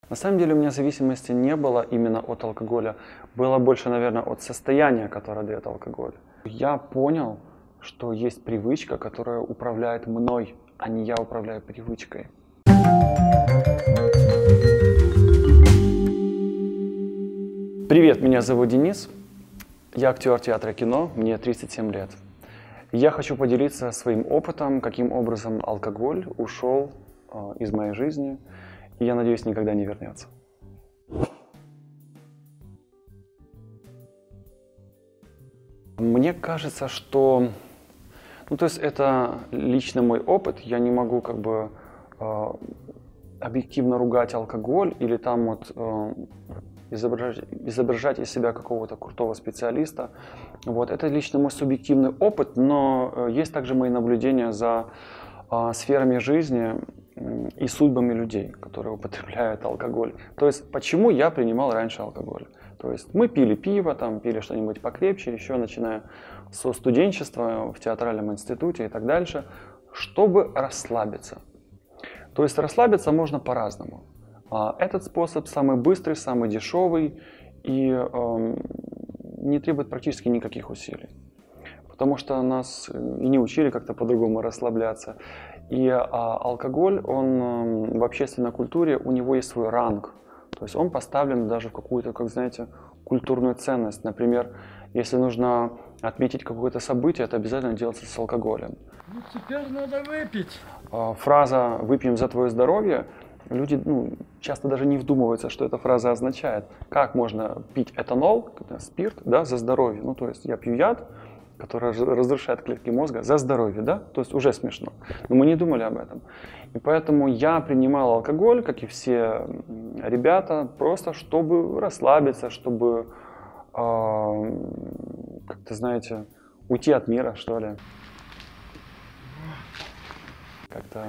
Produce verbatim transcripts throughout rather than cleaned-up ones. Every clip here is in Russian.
На самом деле у меня зависимости не было именно от алкоголя. Было больше, наверное, от состояния, которое дает алкоголь. Я понял, что есть привычка, которая управляет мной, а не я управляю привычкой. Привет, меня зовут Денис. Я актер театра и кино, мне тридцать семь лет. Я хочу поделиться своим опытом, каким образом алкоголь ушел э, из моей жизни, и я надеюсь, никогда не вернется. Мне кажется, что, ну то есть это лично мой опыт, я не могу как бы э, объективно ругать алкоголь или там вот э, изображать, изображать из себя какого-то крутого специалиста. Вот. Это лично мой субъективный опыт, но есть также мои наблюдения за а, сферами жизни и судьбами людей, которые употребляют алкоголь. То есть, почему я принимал раньше алкоголь? То есть, мы пили пиво, там, пили что-нибудь покрепче, еще начиная со студенчества в театральном институте и так дальше, чтобы расслабиться. То есть, расслабиться можно по-разному. Этот способ самый быстрый, самый дешевый и э, не требует практически никаких усилий. Потому что нас и не учили как-то по-другому расслабляться. И а, алкоголь, он э, в общественной культуре, у него есть свой ранг. То есть он поставлен даже в какую-то, как знаете, культурную ценность. Например, если нужно отметить какое-то событие, это обязательно делается с алкоголем. Ну, теперь надо выпить. Фраза «выпьем за твое здоровье» люди ну, часто даже не вдумываются, что эта фраза означает. Как можно пить этанол, спирт, да, за здоровье? Ну, то есть я пью яд, который разрушает клетки мозга, за здоровье, да? То есть уже смешно. Но мы не думали об этом. И поэтому я принимал алкоголь, как и все ребята, просто чтобы расслабиться, чтобы, э, как-то, знаете, уйти от мира, что ли. Как-то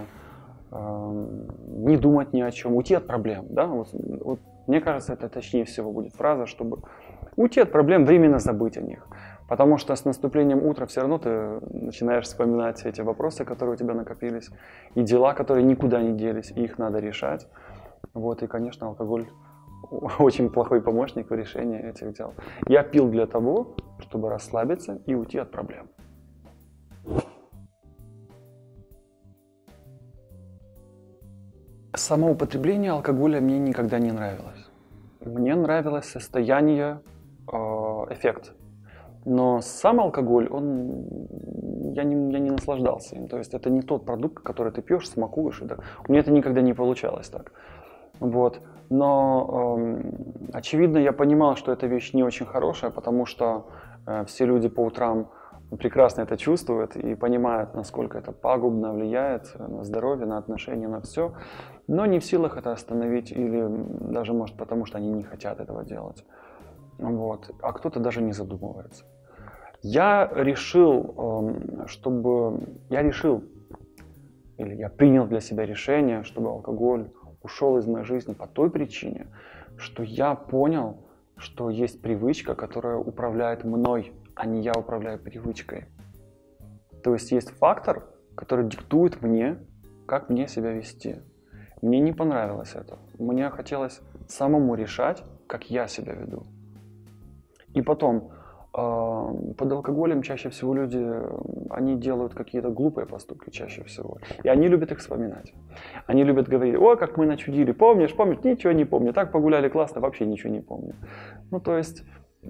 не думать ни о чем, уйти от проблем. Да? Вот, вот, мне кажется, это точнее всего будет фраза, чтобы уйти от проблем, временно забыть о них. Потому что с наступлением утра все равно ты начинаешь вспоминать все эти вопросы, которые у тебя накопились, и дела, которые никуда не делись, и их надо решать. Вот, и, конечно, алкоголь очень плохой помощник в решении этих дел. Я пил для того, чтобы расслабиться и уйти от проблем. Само употребление алкоголя мне никогда не нравилось. Мне нравилось состояние, эффект. Но сам алкоголь, он, я, не, я не наслаждался им. То есть это не тот продукт, который ты пьешь, смакуешь. Да. У меня это никогда не получалось так. Вот. Но, э, очевидно, я понимал, что эта вещь не очень хорошая, потому что э, все люди по утрам прекрасно это чувствуют и понимают, насколько это пагубно влияет на здоровье, на отношения, на все, но не в силах это остановить или даже, может, потому что они не хотят этого делать. Вот. А кто-то даже не задумывается. Я решил, чтобы... Я решил, или я принял для себя решение, чтобы алкоголь ушел из моей жизни по той причине, что я понял, что есть привычка, которая управляет мной, а не я управляю привычкой. То есть есть фактор, который диктует мне, как мне себя вести. Мне не понравилось это. Мне хотелось самому решать, как я себя веду. И потом, э, под алкоголем чаще всего люди, они делают какие-то глупые поступки чаще всего. И они любят их вспоминать. Они любят говорить: о, как мы начудили, помнишь, помнишь, ничего не помню, так погуляли классно, вообще ничего не помню. Ну, то есть...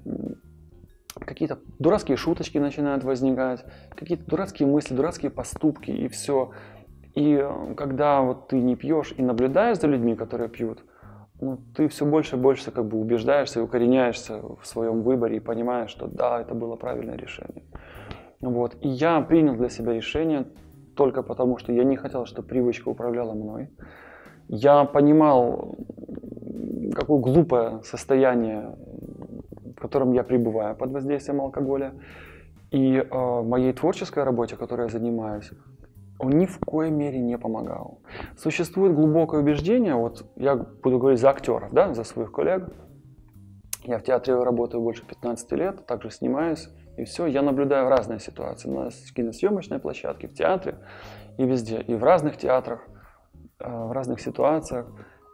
Какие-то дурацкие шуточки начинают возникать, какие-то дурацкие мысли, дурацкие поступки и все. И когда вот ты не пьешь и наблюдаешь за людьми, которые пьют, ну, ты все больше и больше как бы убеждаешься и укореняешься в своем выборе и понимаешь, что да, это было правильное решение. Вот. И я принял для себя решение только потому, что я не хотел, чтобы привычка управляла мной. Я понимал, какое глупое состояние, в котором я пребываю под воздействием алкоголя. И э, моей творческой работе, которой я занимаюсь, он ни в коей мере не помогал. Существует глубокое убеждение, вот я буду говорить за актеров, да, за своих коллег. Я в театре работаю больше пятнадцати лет, также снимаюсь, и все, я наблюдаю разные ситуации на киносъемочной площадке, в театре и везде, и в разных театрах, э, в разных ситуациях.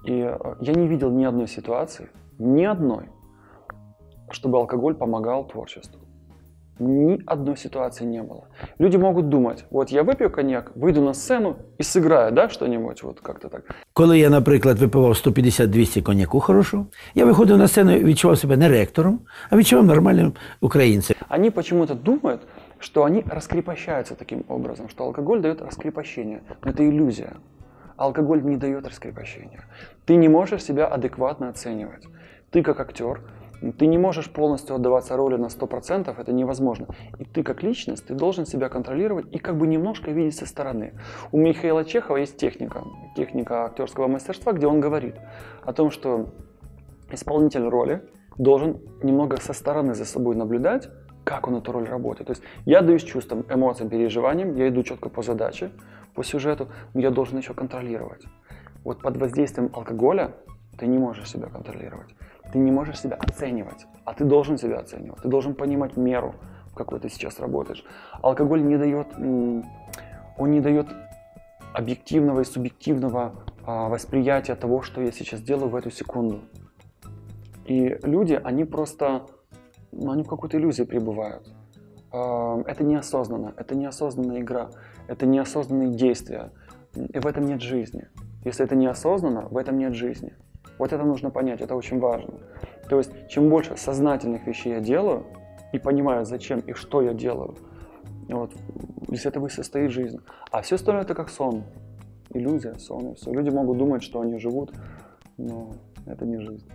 И я не видел ни одной ситуации, ни одной, чтобы алкоголь помогал творчеству. Ни одной ситуации не было. Люди могут думать, вот я выпью коньяк, выйду на сцену и сыграю, да, что-нибудь, вот как-то так. Коли я, наприклад, випивав сто п'ятдесят - двісті коньяку хорошого, я виходив на сцену і відчував себе не ректором, а відчував нормальним українцем. Они почему-то думают, что они раскрепощаются таким образом, что алкоголь дает раскрепощение. Но это иллюзия. Алкоголь не дает раскрепощения. Ты не можешь себя адекватно оценивать. Ты как актер, ты не можешь полностью отдаваться роли на сто процентов, это невозможно. И ты как личность, ты должен себя контролировать и как бы немножко видеть со стороны. У Михаила Чехова есть техника, техника актерского мастерства, где он говорит о том, что исполнитель роли должен немного со стороны за собой наблюдать, как он эту роль работает. То есть я даюсь чувствам, эмоциям, переживаниям, я иду четко по задаче, по сюжету, но я должен еще контролировать. Вот под воздействием алкоголя ты не можешь себя контролировать, ты не можешь себя оценивать, а ты должен себя оценивать, ты должен понимать меру, в какой ты сейчас работаешь. Алкоголь не дает, он не дает объективного и субъективного восприятия того, что я сейчас делаю в эту секунду. И люди, они просто, ну, они в какой-то иллюзии пребывают. Это неосознанно, это неосознанная игра, это неосознанные действия, и в этом нет жизни. Если это неосознанно, в этом нет жизни. Вот это нужно понять, это очень важно. То есть, чем больше сознательных вещей я делаю, и понимаю, зачем и что я делаю, вот, из этого и состоит жизнь. А все остальное это как сон, иллюзия, сон, и все. Люди могут думать, что они живут, но это не жизнь.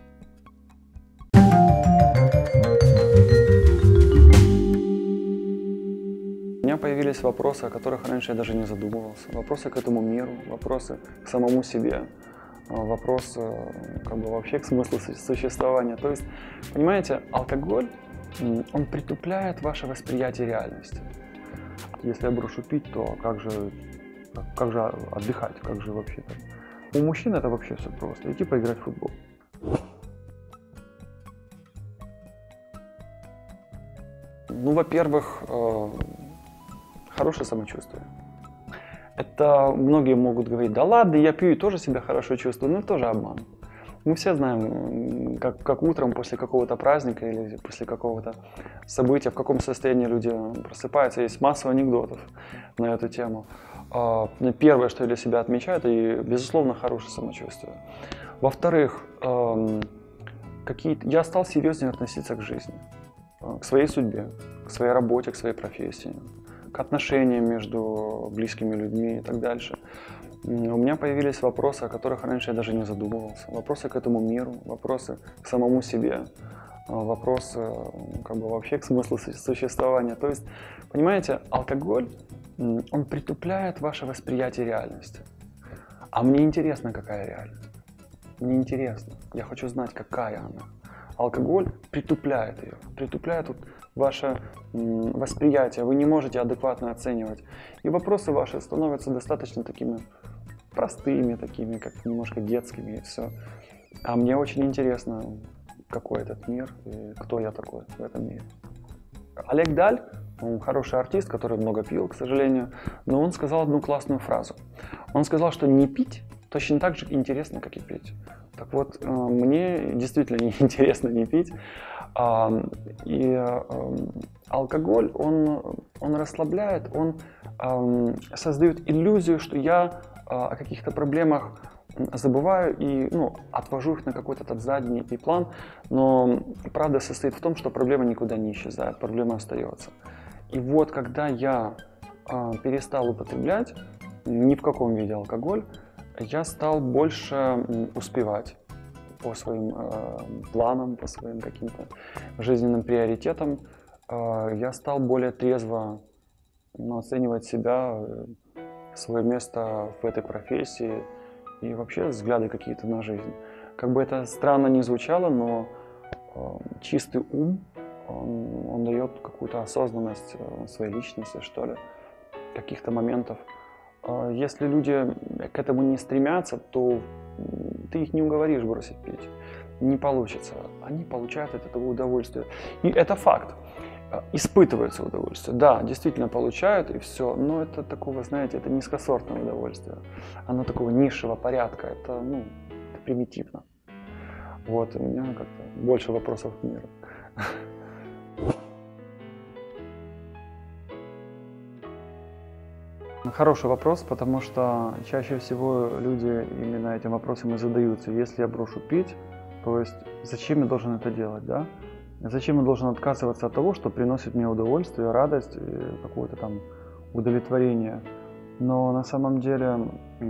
У меня появились вопросы, о которых раньше я даже не задумывался. Вопросы к этому миру, вопросы к самому себе, вопросы как бы вообще к смыслу существования. То есть, понимаете, алкоголь, он притупляет ваше восприятие реальности. Если я брошу пить, то как же, как же отдыхать, как же вообще-то? У мужчин это вообще все просто. Идти поиграть в футбол. Ну, во-первых, хорошее самочувствие. Это многие могут говорить, да ладно, я пью и тоже себя хорошо чувствую, но это тоже обман. Мы все знаем, как, как утром после какого-то праздника или после какого-то события, в каком состоянии люди просыпаются. Есть масса анекдотов на эту тему. Первое, что я для себя отмечаю, это, безусловно, хорошее самочувствие. Во-вторых, какие-то... я стал серьезнее относиться к жизни, к своей судьбе, к своей работе, к своей профессии, к отношениям между близкими людьми и так дальше. У меня появились вопросы, о которых раньше я даже не задумывался. Вопросы к этому миру, вопросы к самому себе, вопросы как бы вообще к смыслу существования. То есть, понимаете, алкоголь, он притупляет ваше восприятие реальности. А мне интересно, какая реальность. Мне интересно. Я хочу знать, какая она. Алкоголь притупляет ее, притупляет вот ваше м, восприятие. Вы не можете адекватно оценивать. И вопросы ваши становятся достаточно такими простыми, такими, как немножко детскими и все. А мне очень интересно, какой этот мир и кто я такой в этом мире. Олег Даль, он хороший артист, который много пил, к сожалению, но он сказал одну классную фразу. Он сказал, что не пить точно так же интересно, как и петь. Так вот, мне действительно не интересно не пить. И алкоголь, он, он расслабляет, он создает иллюзию, что я о каких-то проблемах забываю и ну, отвожу их на какой-то там задний план. Но правда состоит в том, что проблема никуда не исчезает, проблема остается. И вот когда я перестал употреблять ни в каком виде алкоголь, я стал больше успевать по своим э, планам, по своим каким-то жизненным приоритетам. Э, я стал более трезво ну, оценивать себя, э, свое место в этой профессии и вообще взгляды какие-то на жизнь. Как бы это странно ни звучало, но э, чистый ум, он, он дает какую-то осознанность э, своей личности, что ли, каких-то моментов. Если люди к этому не стремятся, то ты их не уговоришь бросить пить. Не получится. Они получают от этого удовольствие. И это факт. Испытывается удовольствие. Да, действительно получают и все. Но это такого, знаете, это низкосортное удовольствие. Оно такого низшего порядка. Это, ну, это примитивно. Вот, у меня как-то больше вопросов к миру. Хороший вопрос, потому что чаще всего люди именно этим вопросом и задаются. Если я брошу пить, то есть зачем я должен это делать, да? Зачем я должен отказываться от того, что приносит мне удовольствие, радость, какое-то там удовлетворение? Но на самом деле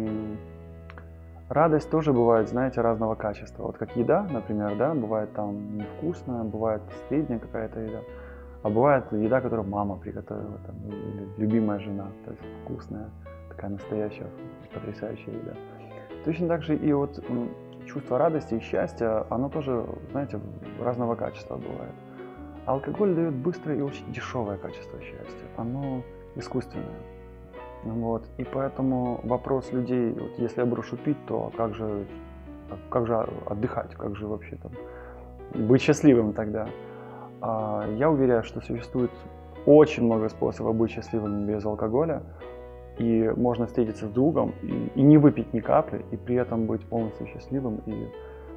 радость тоже бывает, знаете, разного качества. Вот как еда, например, да, бывает там невкусная, бывает средняя какая-то еда, а бывает еда, которую мама приготовила, там, или любимая жена, то есть вкусная, такая настоящая, потрясающая еда. Точно так же и вот чувство радости и счастья, оно тоже, знаете, разного качества бывает. Алкоголь дает быстрое и очень дешевое качество счастья, оно искусственное. Вот. И поэтому вопрос людей, вот если я брошу пить, то как же, как же отдыхать, как же вообще там быть счастливым тогда? А я уверяю, что существует очень много способов быть счастливым без алкоголя, и можно встретиться с другом и, и не выпить ни капли, и при этом быть полностью счастливым и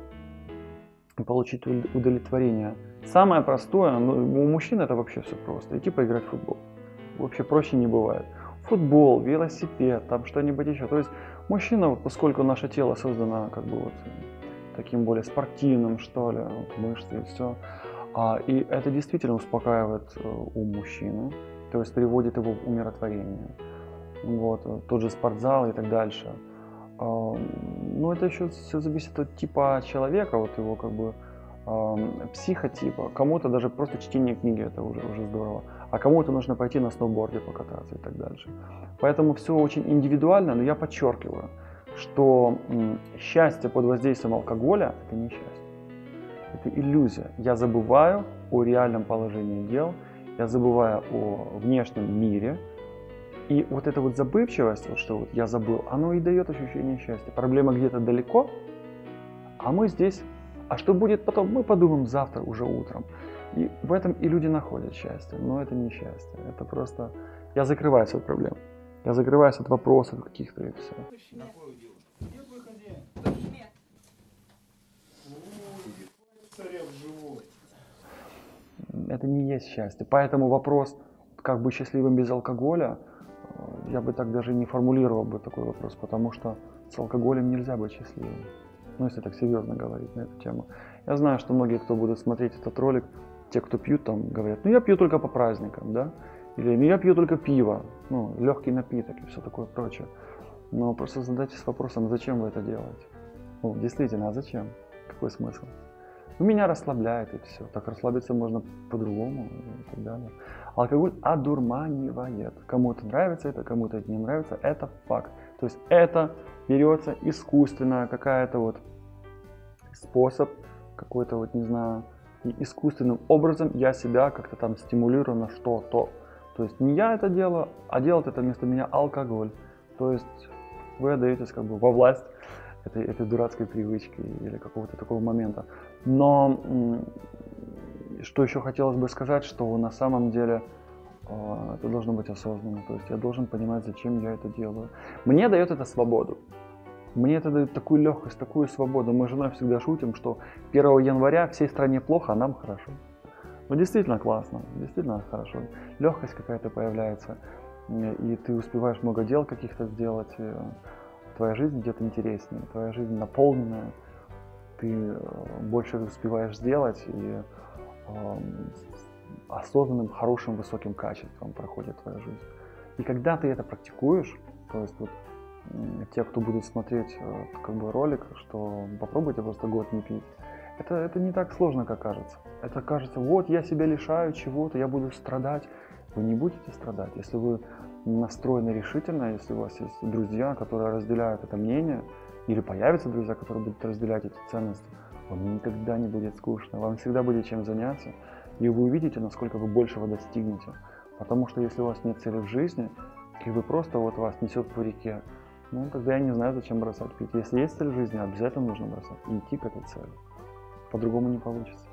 получить удовлетворение. Самое простое, ну, у мужчин это вообще все просто, идти поиграть в футбол. Вообще проще не бывает. Футбол, велосипед, там что-нибудь еще. То есть мужчина, поскольку наше тело создано как бы вот таким более спортивным, что ли, вот мышцы и все, а, и это действительно успокаивает ум мужчины, то есть приводит его в умиротворение. Вот, тот же спортзал и так дальше. А, но это еще все зависит от типа человека, вот его как бы а, психотипа. Кому-то даже просто чтение книги это уже, уже здорово. А кому-то нужно пойти на сноуборде покататься и так дальше. Поэтому все очень индивидуально, но я подчеркиваю, что м, счастье под воздействием алкоголя – это не счастье. Это иллюзия. Я забываю о реальном положении дел, я забываю о внешнем мире. И вот эта вот забывчивость, вот что вот я забыл, оно и дает ощущение счастья. Проблема где-то далеко, а мы здесь. А что будет потом, мы подумаем завтра, уже утром. И в этом и люди находят счастье. Но это не счастье. Это просто... Я закрываюсь от проблем. Я закрываюсь от вопросов каких-то и все. Это не есть счастье. Поэтому вопрос, как быть счастливым без алкоголя, я бы так даже не формулировал бы такой вопрос, потому что с алкоголем нельзя быть счастливым. Ну, если так серьезно говорить на эту тему. Я знаю, что многие, кто будут смотреть этот ролик, те, кто пьют, там говорят, ну я пью только по праздникам, да, или ну я пью только пиво, ну, легкий напиток и все такое прочее. Но просто задайтесь вопросом, зачем вы это делаете? Ну, действительно, а зачем? Какой смысл? Ну, меня расслабляет и все. Так расслабиться можно по-другому и так далее. Алкоголь одурманивает. Кому-то нравится это, кому-то это не нравится. Это факт. То есть это берется искусственно, какая-то вот способ, какой-то вот, не знаю, и искусственным образом я себя как-то там стимулирую на что-то. То есть не я это делаю, а делает это вместо меня алкоголь. То есть вы отдаетесь как бы во власть этой, этой дурацкой привычки или какого-то такого момента. Но что еще хотелось бы сказать, что на самом деле это должно быть осознанно. То есть я должен понимать, зачем я это делаю. Мне дает это свободу. Мне это дает такую легкость, такую свободу. Мы с женой всегда шутим, что первого января всей стране плохо, а нам хорошо. Ну действительно классно, действительно хорошо. Легкость какая-то появляется, и ты успеваешь много дел каких-то сделать. Твоя жизнь где-то интереснее, твоя жизнь наполненная. Ты больше успеваешь сделать, и э, осознанным, хорошим, высоким качеством проходит твоя жизнь. И когда ты это практикуешь, то есть вот те, кто будет смотреть как бы ролик, что попробуйте просто год не пить, это, это не так сложно, как кажется. Это кажется, вот я себя лишаю чего-то, я буду страдать. Вы не будете страдать, если вы настроены решительно, если у вас есть друзья, которые разделяют это мнение, или появятся друзья, которые будут разделять эти ценности, вам никогда не будет скучно, вам всегда будет чем заняться, и вы увидите, насколько вы большего достигнете. Потому что если у вас нет цели в жизни, и вы просто вот вас несет по реке, ну тогда я не знаю, зачем бросать пить. Если есть цель в жизни, обязательно нужно бросать и идти к этой цели. По-другому не получится.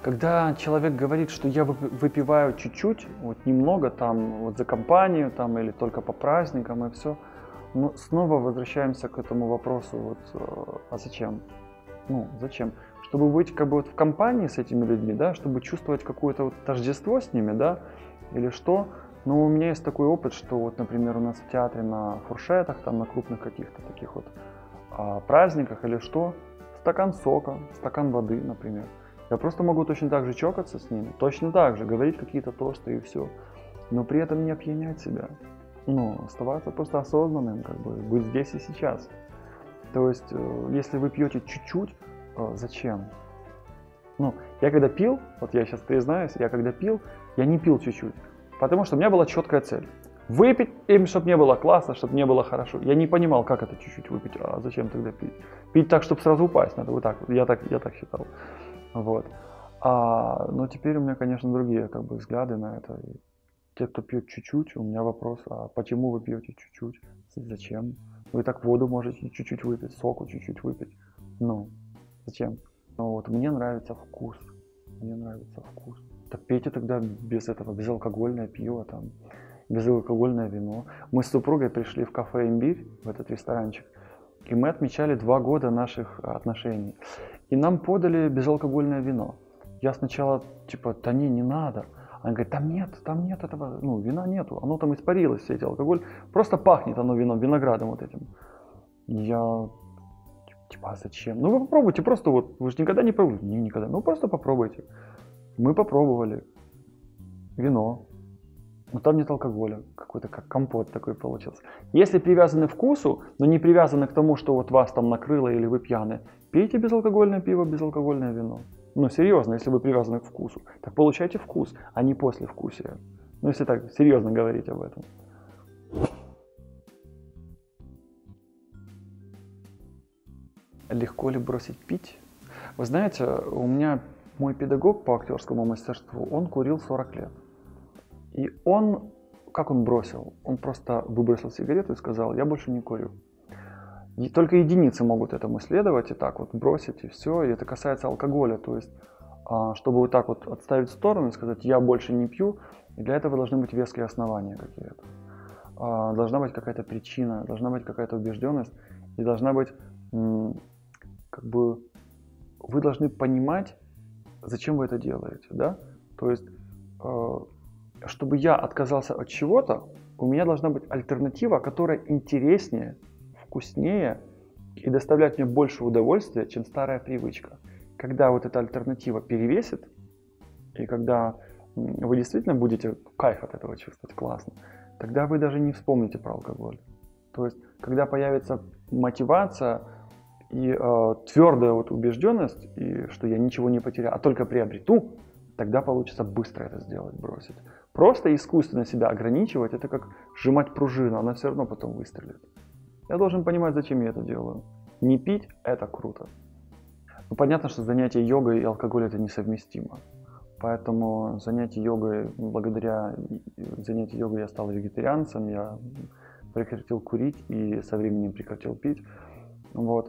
Когда человек говорит, что я выпиваю чуть-чуть, вот немного там, вот за компанию там или только по праздникам и все, мы снова возвращаемся к этому вопросу, вот, а зачем? Ну, зачем? Чтобы быть как бы вот в компании с этими людьми, да, чтобы чувствовать какое-то вот тождество с ними, да, или что. Но у меня есть такой опыт, что вот, например, у нас в театре на фуршетах, там на крупных каких-то таких вот а, праздниках или что, стакан сока, стакан воды, например. Я просто могу точно так же чокаться с ними, точно так же говорить какие-то тосты и все, но при этом не опьянять себя. Ну, оставаться просто осознанным, как бы быть здесь и сейчас. То есть, если вы пьете чуть-чуть, зачем? Ну, я когда пил, вот я сейчас признаюсь, я когда пил, я не пил чуть-чуть, потому что у меня была четкая цель. Выпить им, чтобы мне было классно, чтобы мне было хорошо. Я не понимал, как это чуть-чуть выпить, а зачем тогда пить? Пить так, чтобы сразу упасть, надо вот так, я так, я так считал. Вот. А, но теперь у меня, конечно, другие как бы взгляды на это. И те, кто пьет чуть-чуть, у меня вопрос, а почему вы пьете чуть-чуть? Зачем? Вы так воду можете чуть-чуть выпить, соку чуть-чуть выпить. Ну, зачем? Ну, вот, мне нравится вкус. Мне нравится вкус. Так пейте тогда без этого, безалкогольное пиво, там, безалкогольное вино. Мы с супругой пришли в кафе «Имбирь», в этот ресторанчик, и мы отмечали два года наших отношений. И нам подали безалкогольное вино. Я сначала, типа, да не, не надо. Она говорит, там нет, там нет этого, ну, вина нету. Оно там испарилось, все эти алкоголь. Просто пахнет оно вином, виноградом вот этим. И я, типа, а зачем? Ну, вы попробуйте, просто вот, вы же никогда не пробовали? Не, никогда. Ну, просто попробуйте. Мы попробовали вино. Но там нет алкоголя, какой-то как компот такой получился. Если привязаны к вкусу, но не привязаны к тому, что вот вас там накрыло или вы пьяны, пейте безалкогольное пиво, безалкогольное вино. Ну, серьезно, если вы привязаны к вкусу, так получайте вкус, а не послевкусие. Ну, если так серьезно говорить об этом. Легко ли бросить пить? Вы знаете, у меня мой педагог по актерскому мастерству, он курил сорок лет. И он, как он бросил? Он просто выбросил сигарету и сказал, я больше не курю. И только единицы могут этому следовать и так вот бросить, и все. И это касается алкоголя. То есть, чтобы вот так вот отставить в сторону и сказать, я больше не пью, и для этого должны быть веские основания какие-то. Должна быть какая-то причина, должна быть какая-то убежденность, и должна быть, как бы, вы должны понимать, зачем вы это делаете, да? То есть, чтобы я отказался от чего-то, у меня должна быть альтернатива, которая интереснее, вкуснее и доставляет мне больше удовольствия, чем старая привычка. Когда вот эта альтернатива перевесит, и когда вы действительно будете кайф от этого чувствовать, классно, тогда вы даже не вспомните про алкоголь. То есть, когда появится мотивация и э, твердая вот убежденность, и что я ничего не потеряю, а только приобрету, тогда получится быстро это сделать, бросить. Просто искусственно себя ограничивать, это как сжимать пружину, она все равно потом выстрелит. Я должен понимать, зачем я это делаю. Не пить – это круто. Ну, понятно, что занятие йогой и алкоголь – это несовместимо. Поэтому занятие йогой, благодаря занятию йогой я стал вегетарианцем, я прекратил курить и со временем прекратил пить. Вот.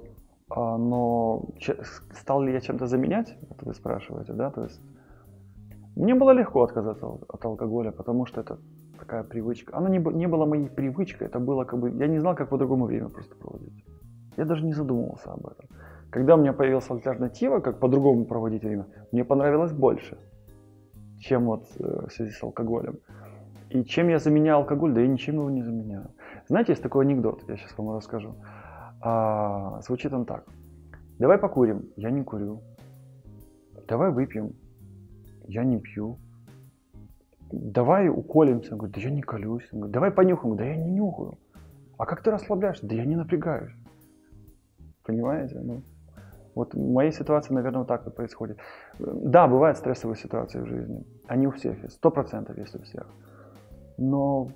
Но стал ли я чем-то заменять, это вы спрашиваете, да? То есть мне было легко отказаться от алкоголя, потому что это такая привычка. Она не, не была моей привычкой, это было как бы, я не знал, как по-другому время просто проводить. Я даже не задумывался об этом. Когда у меня появилась альтернатива, как по-другому проводить время, мне понравилось больше, чем вот в связи с алкоголем. И чем я заменяю алкоголь? Да я ничем его не заменяю. Знаете, есть такой анекдот, я сейчас вам расскажу. А, звучит он так. Давай покурим, я не курю. Давай выпьем, я не пью. Давай уколемся, он говорит, да я не колюсь. Он говорит, давай понюхаем, да я не нюхаю. А как ты расслабляешься? Да я не напрягаюсь. Понимаете? Ну, вот в моей ситуации, наверное, вот так вот происходит. Да, бывают стрессовые ситуации в жизни. Они у всех есть, сто процентов есть у всех. Но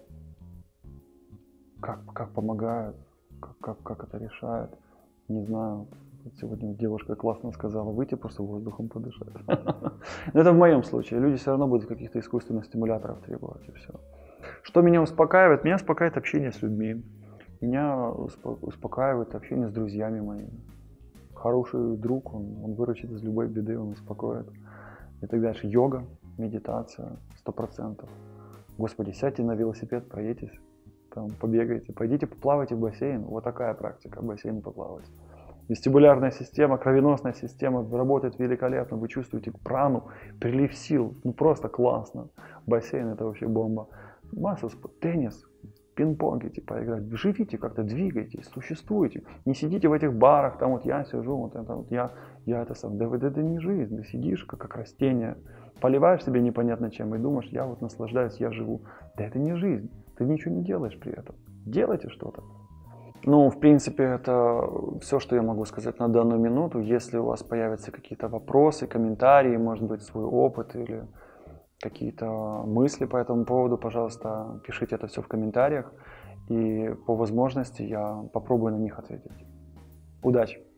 как, как помогают, как, как, как это решает, не знаю. Сегодня девушка классно сказала, выйти просто воздухом подышать. Это в моем случае. Люди все равно будут каких-то искусственных стимуляторов требовать, и все. Что меня успокаивает? Меня успокаивает общение с людьми. Меня успокаивает общение с друзьями моими. Хороший друг, он, он выручит из любой беды, он успокоит. и так дальше. Йога, медитация, сто процентов. Господи, сядьте на велосипед, проедьтесь, там, побегайте, пойдите поплавайте в бассейн. Вот такая практика, в бассейн поплавать. Вестибулярная система, кровеносная система работает великолепно. Вы чувствуете прану, прилив сил. Ну просто классно. Бассейн — это вообще бомба. Масса спорта, теннис, пинг-понг идти поиграть. Живите как-то, двигайтесь, существуйте. Не сидите в этих барах, там вот я сижу, вот это вот я, я это сам. Да это, это не жизнь, ты сидишь как, как растение, поливаешь себе непонятно чем и думаешь, я вот наслаждаюсь, я живу. Да это не жизнь, ты ничего не делаешь при этом. Делайте что-то. Ну, в принципе, это все, что я могу сказать на данную минуту. Если у вас появятся какие-то вопросы, комментарии, может быть, свой опыт или какие-то мысли по этому поводу, пожалуйста, пишите это все в комментариях. И по возможности я попробую на них ответить. Удачи!